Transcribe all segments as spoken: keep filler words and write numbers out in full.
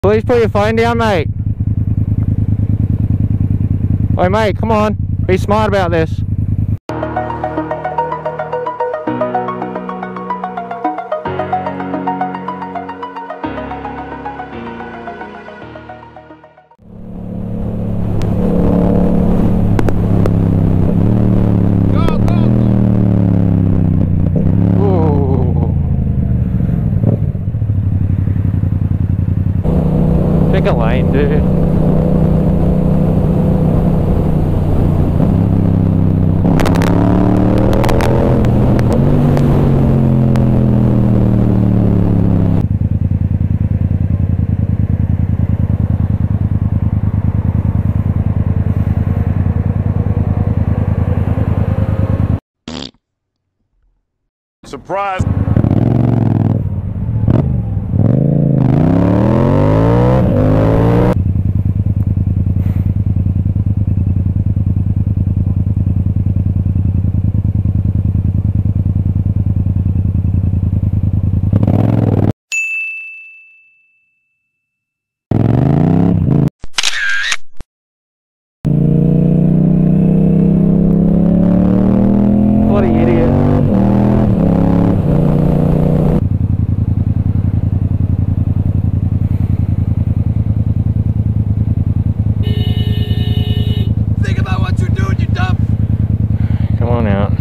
Please put your phone down, mate. Oh, mate, come on. Be smart about this. Pick a lane, dude. Surprise! What an idiot. Think about what you're doing, you dumb. Come on out.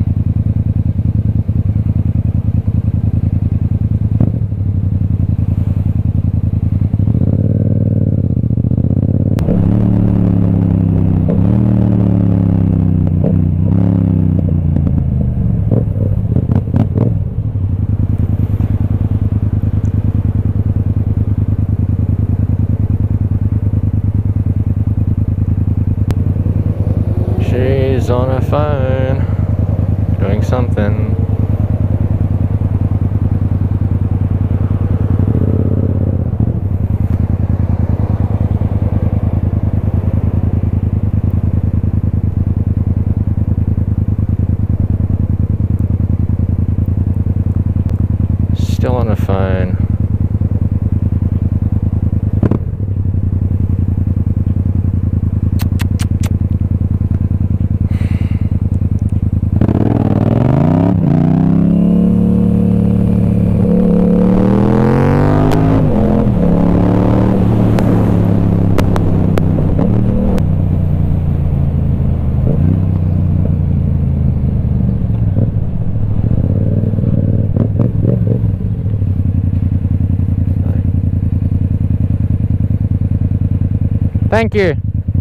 She's on her phone, doing something. Still on her phone. Thank you.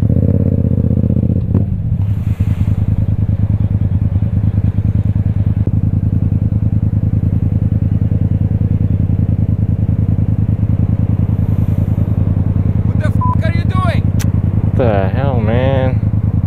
What the f are you doing? What the hell, man?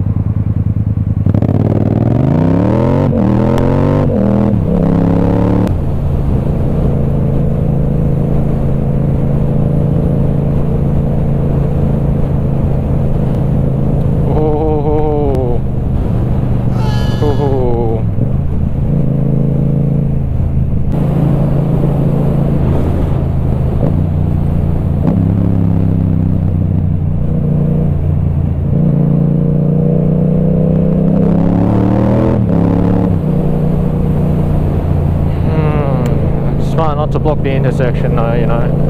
Try not to block the intersection though, you know.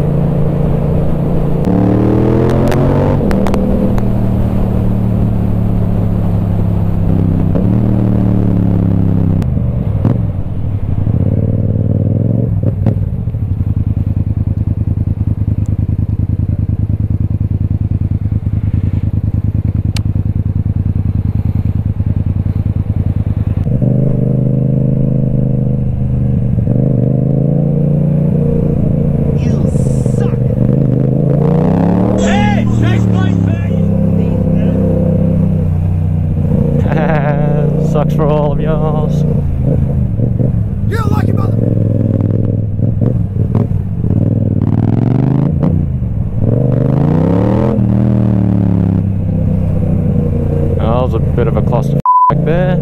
Sucks for all of yours. You're a lucky mother. That was a bit of a cluster back there.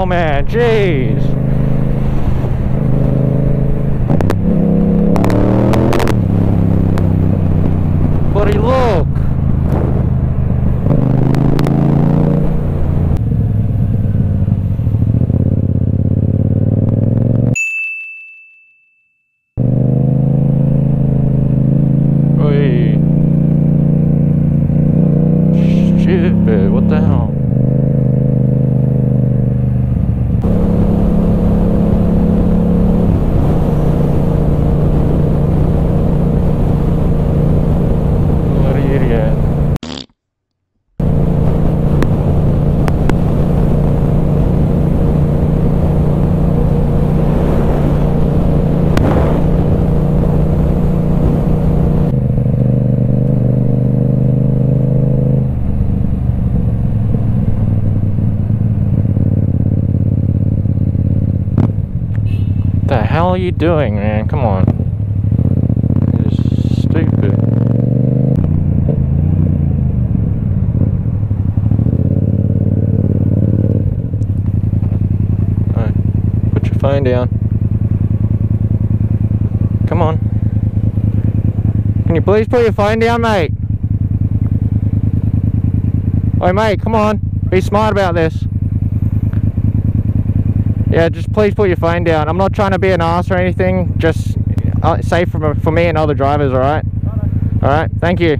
man, jeez. Buddy, look. Oi. Shit, what the hell? What the hell are you doing, man? Come on. You're stupid. Alright, put your phone down. Come on. Can you please put your phone down, mate? Oi, mate, come on. Be smart about this. Yeah, just please put your phone down. I'm not trying to be an ass or anything. Just uh, safe for, for me and other drivers, alright? Alright, thank you.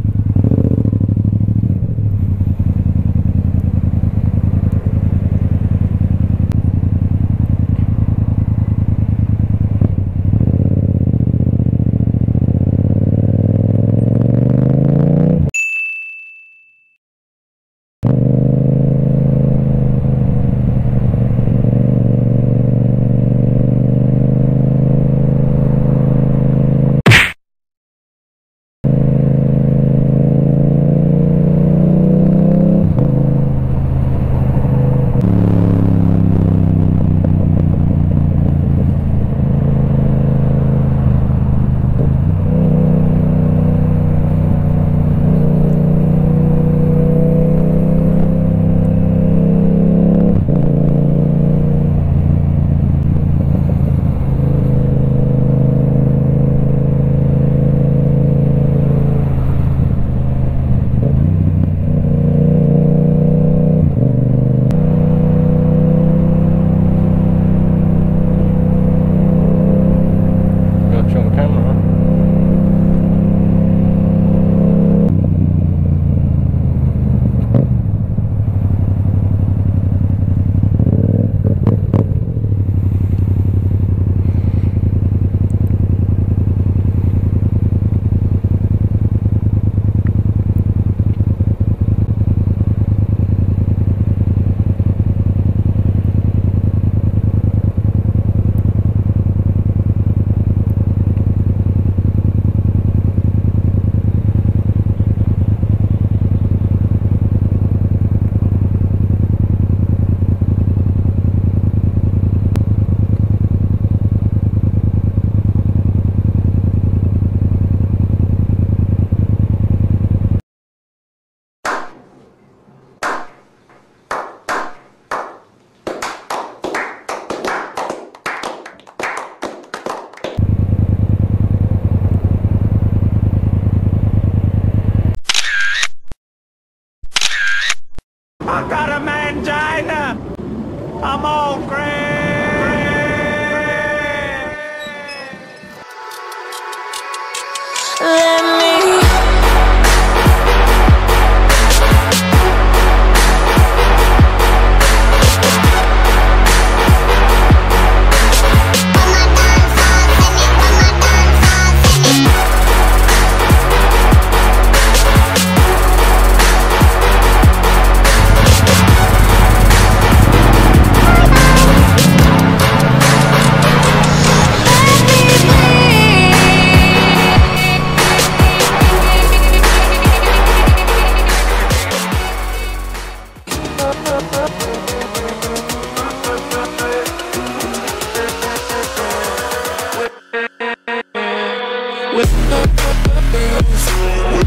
I got a mangina! I'm all grand! Let me with